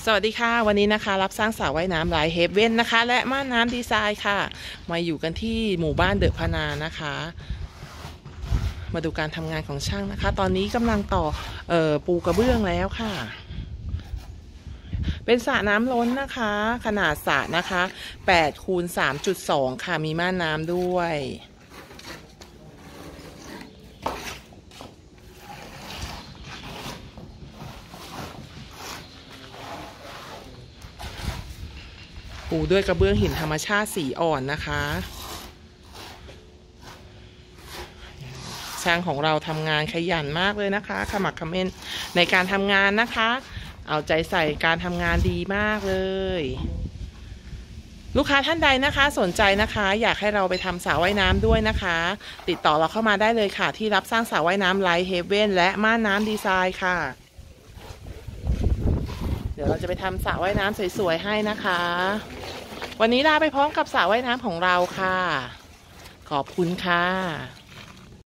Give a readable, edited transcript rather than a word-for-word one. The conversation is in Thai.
สวัสดีค่ะวันนี้นะคะรับสร้างสระว่ายน้ำลายเฮฟเว่นนะคะและม่านน้ำดีไซน์ค่ะมาอยู่กันที่หมู่บ้านเดอะพนานะคะมาดูการทำงานของช่างนะคะตอนนี้กำลังต่อปูกระเบื้องแล้วค่ะเป็นสระน้ำล้นนะคะขนาดสระนะคะ8 คูณ 3.2 ค่ะมีม่านน้ำด้วยปูด้วยกระเบื้องหินธรรมชาติสีอ่อนนะคะช่างของเราทำงานขยันมากเลยนะคะขมักเขม้นในการทำงานนะคะเอาใจใส่การทำงานดีมากเลยลูกค้าท่านใดนะคะสนใจนะคะอยากให้เราไปทำสระว่ายน้ำด้วยนะคะติดต่อเราเข้ามาได้เลยค่ะที่รับสร้างสระว่ายน้ำไลท์เฮเว่นและม่านน้ำดีไซน์ค่ะเดี๋ยวเราจะไปทำสระว่ายน้ำสวยๆให้นะคะวันนี้ลาไปพร้อมกับสระว่ายน้ำของเราค่ะขอบคุณค่ะ